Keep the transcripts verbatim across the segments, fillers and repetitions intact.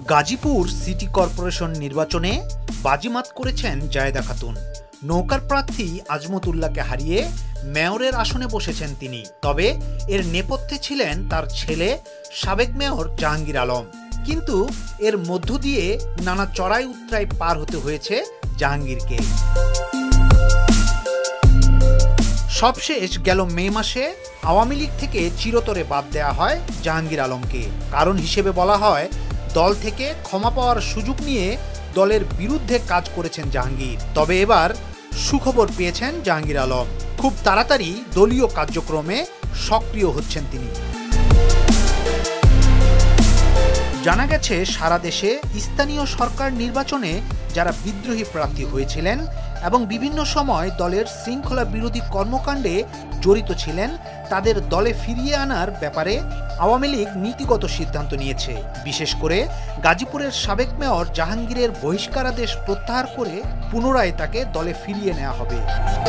Gazipur city corporation নির্বাচনে বাজিমাত করেছেন জায়েদা খাতুন। নৌকার প্রার্থী আজমতুল্লাহকে হারিয়ে মেয়রের আসনে বসেছেন তিনি। তবে এর নেপথ্যে ছিলেন তার ছেলে সাবেক মেয়র জাহাঙ্গীর আলম। কিন্তু এর মধ্য দিয়ে নানা চড়াই উতরাই পার হতে হয়েছে জাহাঙ্গীরকে। সবশেষ গেল মে মাসে আওয়ামী লীগ থেকে চিরতরে বাদ দেওয়া হয় জাহাঙ্গীর আলমকে। কারণ হিসেবে বলা হয়, দল থেকে ক্ষমা পাওয়ার সুযোগ নিয়ে দলের বিরুদ্ধে কাজ করেছেন জাহাঙ্গীর। তবে এবার সুখবর পেয়েছেন জাহাঙ্গীর আলম। খুব তাড়াতাড়ি দলীয় কার্যক্রমে সক্রিয় হচ্ছেন তিনি। জানা গেছে, সারা দেশে স্থানীয় সরকার নির্বাচনে যারা বিদ্রোহী প্রার্থী হয়েছিলেন এবং বিভিন্ন সময় দলের শৃঙ্খলা বিরোধী কর্মকাণ্ডে জড়িত ছিলেন, তাদের দলে ফিরিয়ে আনার ব্যাপারে আওয়ামী লীগ নীতিগত সিদ্ধান্ত নিয়েছে। বিশেষ করে গাজীপুরের সাবেক মেয়র জাহাঙ্গীরের বহিষ্কারাদেশ প্রত্যাহার করে পুনরায় তাকে দলে ফিরিয়ে নেওয়া হবে।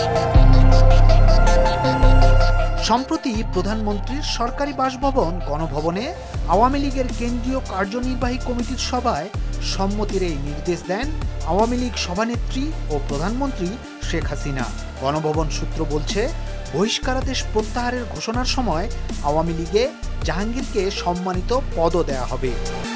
সম্প্রতি প্রধানমন্ত্রীর সরকারি বাসভবন গণভবনে আওয়ামী লীগের কেন্দ্রীয় কার্যনির্বাহী কমিটির সভায় সম্মতির এই নির্দেশ দেন আওয়ামী লীগ সভানেত্রী ও প্রধানমন্ত্রী শেখ হাসিনা। গণভবন সূত্র বলছে, বহিষ্কারাদেশ প্রত্যাহারের ঘোষণার সময় আওয়ামী লীগে জাহাঙ্গীরকে সম্মানিত পদও দেয়া হবে।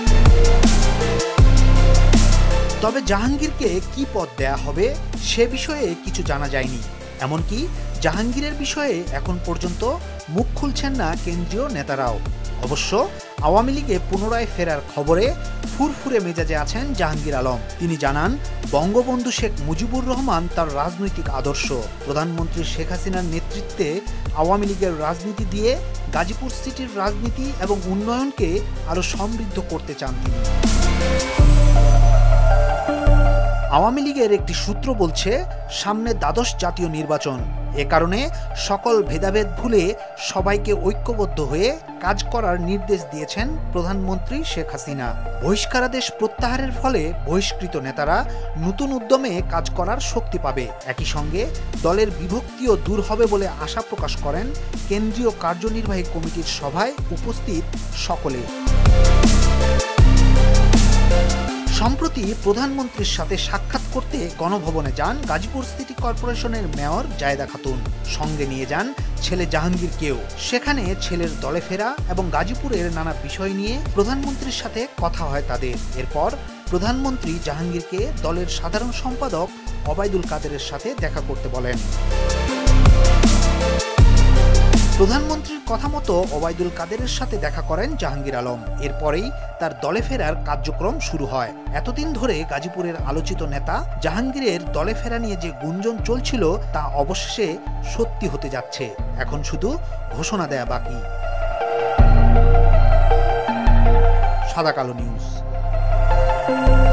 তবে জাহাঙ্গীরকে কি পদ দেয়া হবে সে বিষয়ে কিছু জানা যায়নি। এমনকি জাহাঙ্গীরের বিষয়ে এখন পর্যন্ত মুখ খুলছেন না কেন্দ্রীয় নেতারাও। অবশ্য আওয়ামী লীগে পুনরায় ফেরার খবরে ফুরফুরে মেজাজে আছেন জাহাঙ্গীর আলম। তিনি জানান, বঙ্গবন্ধু শেখ মুজিবুর রহমান তার রাজনৈতিক আদর্শ। প্রধানমন্ত্রী শেখ হাসিনার নেতৃত্বে আওয়ামী লীগের রাজনীতি দিয়ে গাজীপুর সিটির রাজনীতি এবং উন্নয়নকে আরও সমৃদ্ধ করতে চান তিনি। আওয়ামী লীগের একটি সূত্র বলছে, সামনে দ্বাদশ জাতীয় নির্বাচন। এ কারণে সকল ভেদাভেদ ভুলে সবাইকে ঐক্যবদ্ধ হয়ে কাজ করার নির্দেশ দিয়েছেন প্রধানমন্ত্রী শেখ হাসিনা। বহিষ্কারাদেশ প্রত্যাহারের ফলে বহিষ্কৃত নেতারা নতুন উদ্যমে কাজ করার শক্তি পাবে। একই সঙ্গে দলের বিভক্তিও দূর হবে বলে আশা প্রকাশ করেন কেন্দ্রীয় কার্যনির্বাহী কমিটির সভায় উপস্থিত সকলে। সম্প্রতি প্রধানমন্ত্রীর সাথে সাক্ষাৎ করতে গণভবনে যান গাজীপুর সিটি কর্পোরেশনের মেয়র জায়েদা খাতুন। সঙ্গে নিয়ে যান ছেলে জাহাঙ্গীরকেও। সেখানে ছেলের দলে ফেরা এবং গাজীপুরের নানা বিষয় নিয়ে প্রধানমন্ত্রীর সাথে কথা হয় তাদের। এরপর প্রধানমন্ত্রী জাহাঙ্গীরকে দলের সাধারণ সম্পাদক ওবায়দুল কাদেরের সাথে দেখা করতে বলেন। প্রধানমন্ত্রীর কথা মতো ওবায়দুল কাদেরের সাথে দেখা করেন জাহাঙ্গীর আলম। এরপরেই তার দলে ফেরার কার্যক্রম শুরু হয়। এতদিন ধরে গাজীপুরের আলোচিত নেতা জাহাঙ্গীরের দলে ফেরা নিয়ে যে গুঞ্জন চলছিল, তা অবশেষে সত্যি হতে যাচ্ছে। এখন শুধু ঘোষণা দেয়া বাকি। সাদা কালো নিউজ।